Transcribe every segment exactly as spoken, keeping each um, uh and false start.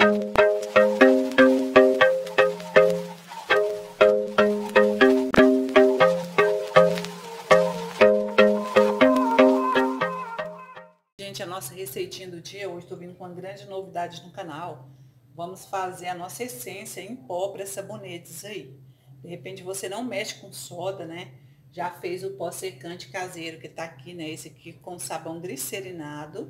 Gente, a nossa receitinha do dia, hoje estou vindo com uma grande novidade no canal. Vamos fazer a nossa essência em pó para sabonetes aí. De repente você não mexe com soda, né? Já fez o pó secante caseiro que tá aqui, né? Esse aqui com sabão glicerinado.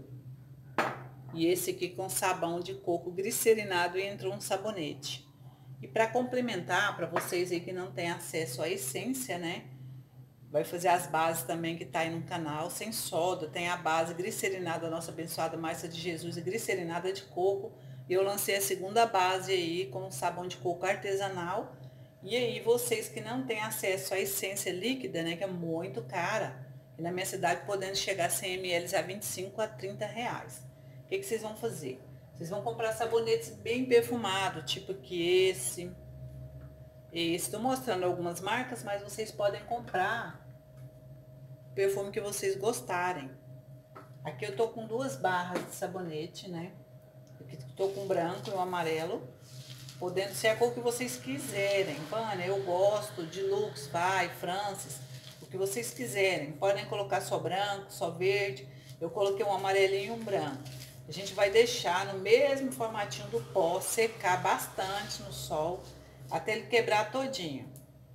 E esse aqui com sabão de coco glicerinado e entrou um sabonete. E para complementar, para vocês aí que não têm acesso à essência, né? Vai fazer as bases também que tá aí no canal, sem soda. Tem a base glicerinada, a nossa abençoada Massa de Jesus, e glicerinada de coco. E eu lancei a segunda base aí com sabão de coco artesanal. E aí vocês que não têm acesso à essência líquida, né, que é muito cara, e na minha cidade podendo chegar a cem mililitros a vinte e cinco a trinta reais. O que que vocês vão fazer? Vocês vão comprar sabonetes bem perfumados, tipo que esse. Esse, estou mostrando algumas marcas, mas vocês podem comprar perfume que vocês gostarem. Aqui eu tô com duas barras de sabonete, né? Aqui tô com branco e o amarelo, podendo ser a cor que vocês quiserem. Vânia, eu gosto de Lux, vai, Francis, o que vocês quiserem. Podem colocar só branco, só verde. Eu coloquei um amarelinho e um branco. A gente vai deixar no mesmo formatinho do pó, secar bastante no sol, até ele quebrar todinho.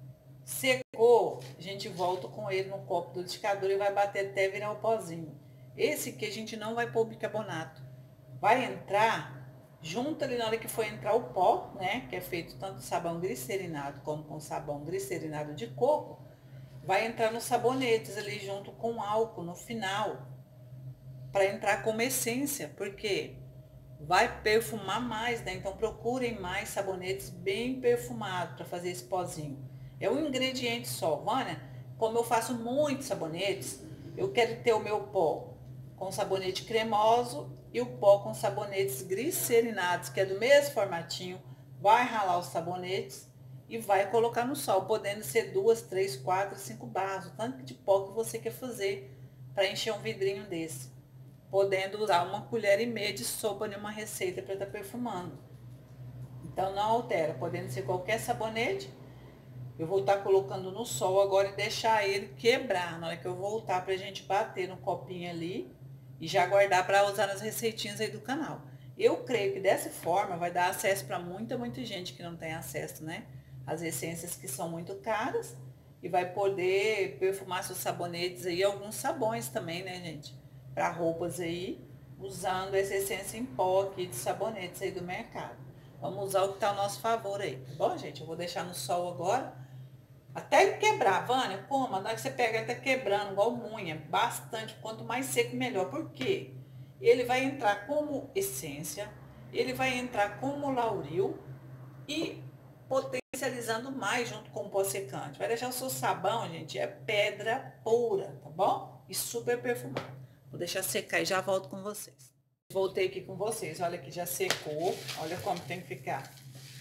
Secou, a gente volta com ele no copo do liquidificador e vai bater até virar o pozinho. Esse aqui a gente não vai pôr bicarbonato. Vai entrar, junto ali na hora que for entrar o pó, né? Que é feito tanto sabão glicerinado como com sabão glicerinado de coco. Vai entrar nos sabonetes ali junto com álcool no final. Para entrar como essência, porque vai perfumar mais, né? Então procurem mais sabonetes bem perfumados para fazer esse pozinho. É um ingrediente só, Vânia. Como eu faço muitos sabonetes, eu quero ter o meu pó com sabonete cremoso e o pó com sabonetes glicerinados, que é do mesmo formatinho. Vai ralar os sabonetes e vai colocar no sol, podendo ser duas, três, quatro, cinco barras, o tanto de pó que você quer fazer para encher um vidrinho desse. Podendo usar uma colher e meia de sopa em uma receita para estar perfumando. Então não altera, podendo ser qualquer sabonete. Eu vou estar colocando no sol agora e deixar ele quebrar. Na hora que eu voltar, pra gente bater no copinho ali e já guardar para usar nas receitinhas aí do canal. Eu creio que dessa forma vai dar acesso para muita, muita gente que não tem acesso, né? As essências que são muito caras. E vai poder perfumar seus sabonetes aí, alguns sabões também, né, gente? Para roupas aí, usando essa essência em pó aqui de sabonetes aí do mercado. Vamos usar o que tá ao nosso favor aí, tá bom, gente? Eu vou deixar no sol agora. Até ele quebrar, Vânia, como? Na hora que você pega, até quebrando, igual unha, bastante. Quanto mais seco, melhor. Por quê? Ele vai entrar como essência, ele vai entrar como lauril e potencializando mais junto com o pó secante. Vai deixar o seu sabão, gente, é pedra pura, tá bom? E super perfumado. Vou deixar secar e já volto com vocês. Voltei aqui com vocês, olha que já secou, olha como tem que ficar.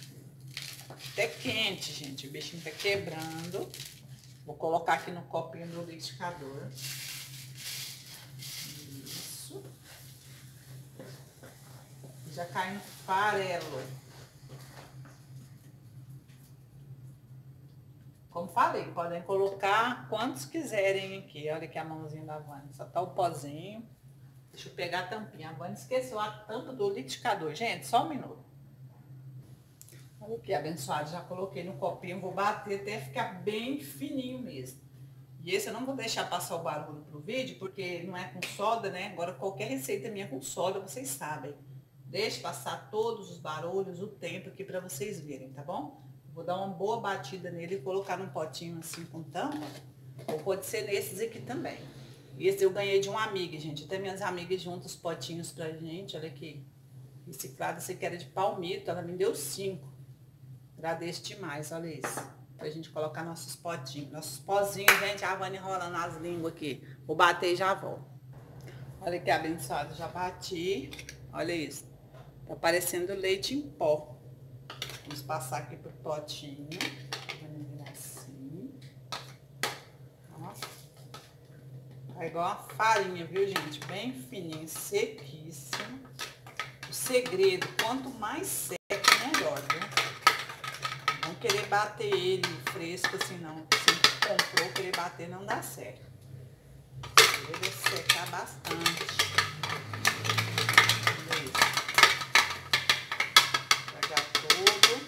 Até quente, gente. O bichinho tá quebrando. Vou colocar aqui no copinho do liquidificador. Isso. Já cai no farelo. Como falei, podem colocar quantos quiserem aqui. Olha aqui a mãozinha da Vânia. Só tá o pozinho. Deixa eu pegar a tampinha. A Vânia esqueceu a tampa do liquidificador. Gente, só um minuto. Olha aqui, abençoado, já coloquei no copinho, vou bater até ficar bem fininho mesmo. E esse eu não vou deixar passar o barulho pro vídeo, porque não é com soda, né? Agora qualquer receita minha com soda, vocês sabem. Deixe passar todos os barulhos, o tempo aqui pra vocês verem, tá bom? Vou dar uma boa batida nele e colocar num potinho assim com tampa. Ou pode ser nesses aqui também. Esse eu ganhei de uma amiga, gente. Até minhas amigas juntam os potinhos pra gente, olha aqui. Reciclado, esse aqui era de palmito, ela me deu cinco. Agradeço demais, olha isso. Pra gente colocar nossos potinhos, nossos pozinhos, gente. A Vânia enrolando as línguas aqui. Vou bater e já volto. Olha que abençoado, já bati. Olha isso. Tá parecendo leite em pó. Vamos passar aqui pro potinho. Vamos virar assim. Nossa. Tá igual uma farinha, viu, gente? Bem fininho, sequíssimo. segredo, quanto mais seco, melhor, viu? Não querer bater ele fresco assim, não. Se comprou, querer bater não dá certo. Deve secar bastante. Olha isso. Jogar tudo.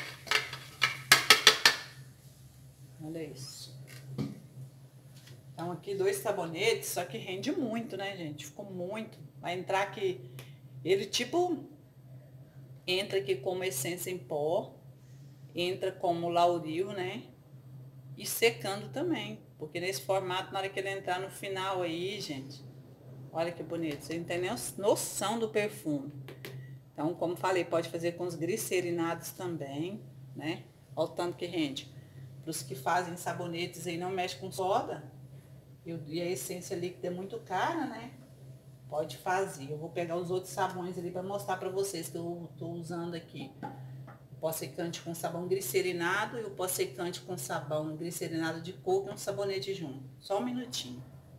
Olha isso. Então aqui dois sabonetes, só que rende muito, né, gente? Ficou muito. Vai entrar aqui, ele tipo, entra aqui como essência em pó, entra como lauril, né? E secando também, porque nesse formato, na hora que ele entrar no final aí, gente, olha que bonito, você não tem nem noção do perfume. Então, como falei, pode fazer com os glicerinados também, né? Olha o tanto que rende. Para os que fazem sabonetes aí, não mexe com soda, e a essência líquida é muito cara, né? Pode fazer. Eu vou pegar os outros sabões ali para mostrar para vocês que eu tô usando aqui. O pó secante com sabão glicerinado e o pó secante com sabão glicerinado de coco e um sabonete junto. Só um minutinho.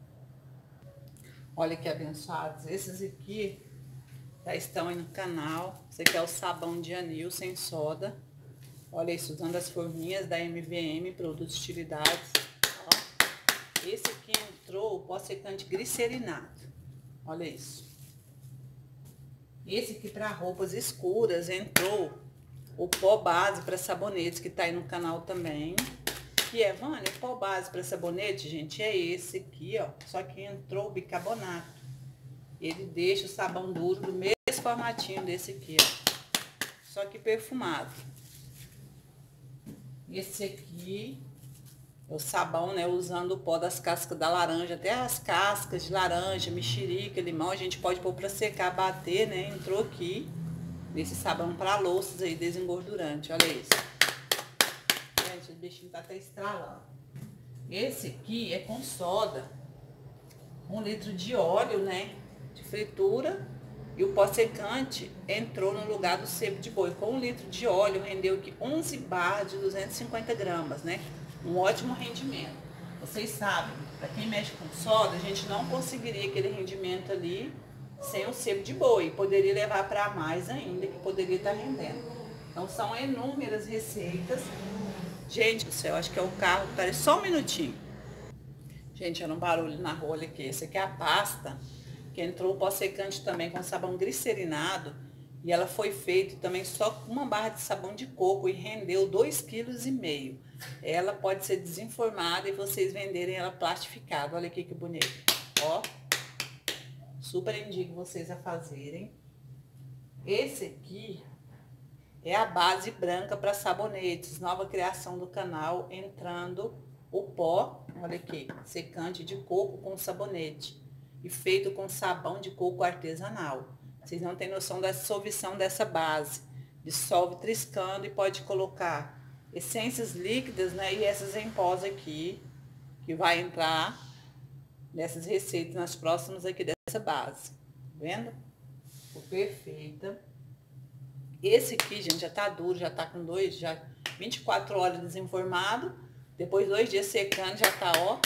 Olha que abençoados. Esses aqui já estão aí no canal. Esse aqui é o sabão de anil sem soda. Olha isso, usando as forminhas da M V M, produtos utilidades. Ó. Esse aqui entrou o pó secante glicerinado. Olha isso. Esse aqui para roupas escuras entrou o pó base para sabonetes, que tá aí no canal também. Que é, Vânia, o pó base para sabonete, gente, é esse aqui, ó. Só que entrou o bicarbonato. Ele deixa o sabão duro do mesmo formatinho desse aqui, ó. Só que perfumado. Esse aqui é o sabão, né, usando o pó das cascas da laranja, até as cascas de laranja, mexerica, limão, a gente pode pôr para secar, bater, né, entrou aqui, nesse sabão para louças aí, desengordurante, olha isso. Gente, o bichinho tá até estralando. Esse aqui é com soda, um litro de óleo, né, de fritura, e o pó secante entrou no lugar do sebo de boi. Com um litro de óleo, rendeu aqui onze barras de duzentos e cinquenta gramas, né? Um ótimo rendimento. Vocês sabem, para quem mexe com soda, a gente não conseguiria aquele rendimento ali sem o sebo de boi. Poderia levar para mais ainda, que poderia estar rendendo. Então, são inúmeras receitas. Gente do céu, acho que é o carro. Peraí, só um minutinho. Gente, era um barulho na rolha aqui. Essa aqui é a pasta, que entrou o pó secante também com sabão glicerinado. E ela foi feita também só com uma barra de sabão de coco e rendeu dois vírgula cinco quilos. Ela pode ser desenformada e vocês venderem ela plastificada. Olha aqui que bonito. Ó. Super indico vocês a fazerem. Esse aqui é a base branca para sabonetes. Nova criação do canal, entrando o pó, olha aqui, secante de coco com sabonete. E feito com sabão de coco artesanal. Vocês não têm noção da dissolução dessa base. Dissolve triscando e pode colocar essências líquidas, né? E essas em pós aqui, que vai entrar nessas receitas, nas próximas aqui dessa base. Tá vendo? Ficou perfeita. Esse aqui, gente, já tá duro, já tá com dois, já vinte e quatro horas desenformado. Depois dois dias secando, já tá, ó,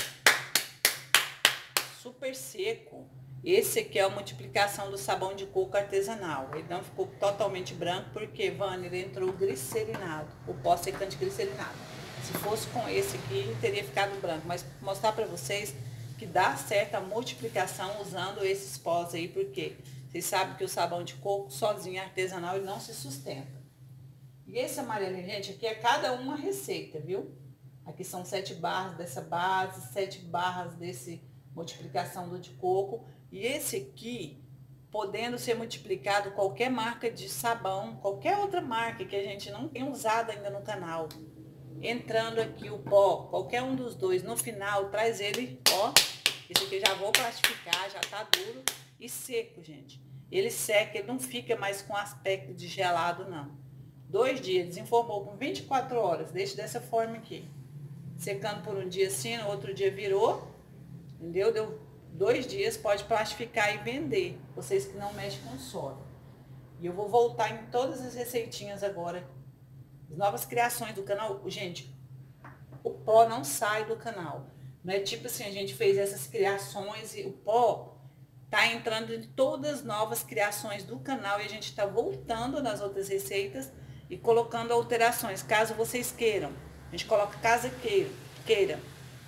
super seco. Esse aqui é a multiplicação do sabão de coco artesanal. Ele não ficou totalmente branco, porque, Vânia, ele entrou glicerinado, o pó secante glicerinado. Se fosse com esse aqui, teria ficado branco. Mas vou mostrar para vocês que dá certo a multiplicação usando esses pós aí, porque vocês sabem que o sabão de coco sozinho, artesanal, ele não se sustenta. E esse amarelinho, gente, aqui é cada uma receita, viu? Aqui são sete barras dessa base, sete barras desse multiplicação do de coco. E esse aqui, podendo ser multiplicado qualquer marca de sabão, qualquer outra marca que a gente não tem usado ainda no canal. Entrando aqui o pó, qualquer um dos dois, no final, traz ele, ó. Esse aqui eu já vou plastificar, já tá duro e seco, gente. Ele seca, ele não fica mais com aspecto de gelado, não. Dois dias, desenformou com vinte e quatro horas, deixa dessa forma aqui. Secando por um dia assim, no outro dia virou, entendeu? Deu dois dias, pode plastificar e vender, vocês que não mexem com soda. E eu vou voltar em todas as receitinhas agora, as novas criações do canal. Gente, o pó não sai do canal. Não é tipo assim, a gente fez essas criações e o pó, tá entrando em todas as novas criações do canal e a gente está voltando nas outras receitas e colocando alterações, caso vocês queiram. A gente coloca caso queira, queira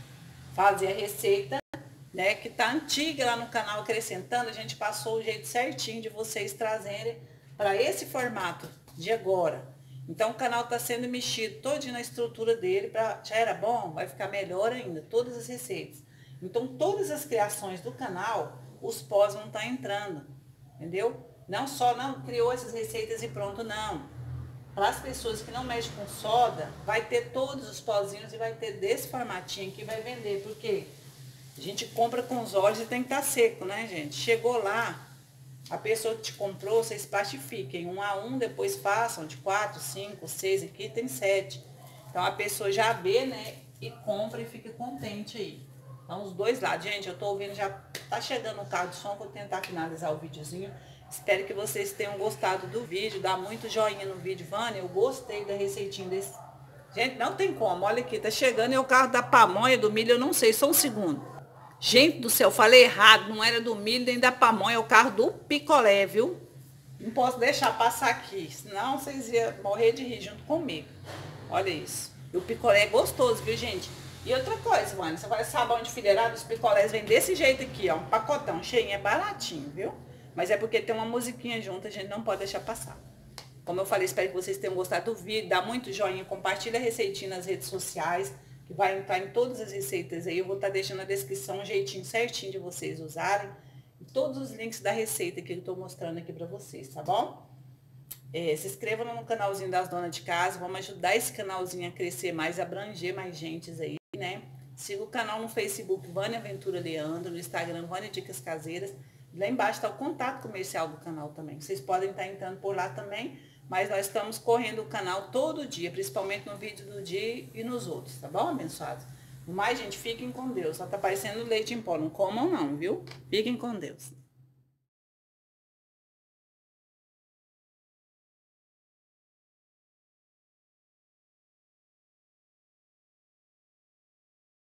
fazer a receita, né, que tá antiga lá no canal acrescentando, a gente passou o jeito certinho de vocês trazerem para esse formato de agora. Então o canal está sendo mexido todinho na estrutura dele, pra, já era bom, vai ficar melhor ainda, todas as receitas. Então todas as criações do canal, os pós vão estar entrando, entendeu? Não só não criou essas receitas e pronto, não. Para as pessoas que não mexem com soda, vai ter todos os pozinhos e vai ter desse formatinho que vai vender, porque a gente compra com os olhos e tem que estar seco, né, gente? Chegou lá, a pessoa que te comprou, vocês plastifiquem um a um, depois façam de quatro, cinco, seis, aqui tem sete. Então a pessoa já vê, né, e compra e fica contente aí. Então os dois lados, gente, eu tô ouvindo, já tá chegando o carro de som, vou tentar finalizar o videozinho. Espero que vocês tenham gostado do vídeo, dá muito joinha no vídeo, Vânia, eu gostei da receitinha desse. Gente, não tem como, olha aqui, tá chegando, é o carro da pamonha, do milho, eu não sei, só um segundo. Gente do céu, falei errado, não era do milho nem da pamonha, é o carro do picolé, viu? Não posso deixar passar aqui, senão vocês iam morrer de rir junto comigo. Olha isso. E o picolé é gostoso, viu, gente? E outra coisa, mano, você vai sabão de fileirado, os picolés vêm desse jeito aqui, ó, um pacotão cheinho, é baratinho, viu? Mas é porque tem uma musiquinha junto, a gente não pode deixar passar. Como eu falei, espero que vocês tenham gostado do vídeo, dá muito joinha, compartilha a receitinha nas redes sociais, que vai entrar em todas as receitas aí. Eu vou estar deixando na descrição um jeitinho certinho de vocês usarem. E todos os links da receita que eu estou mostrando aqui para vocês, tá bom? É, se inscrevam no canalzinho das donas de casa. Vamos ajudar esse canalzinho a crescer mais, abranger mais gentes aí, né? Siga o canal no Facebook, Vânia Ventura Leandro, no Instagram, Vânia Dicas Caseiras. Lá embaixo está o contato comercial do canal também. Vocês podem estar entrando por lá também. Mas nós estamos correndo o canal todo dia, principalmente no vídeo do dia e nos outros, tá bom, abençoados? No mais, gente, fiquem com Deus. Só tá parecendo leite em pó, não comam não, viu? Fiquem com Deus.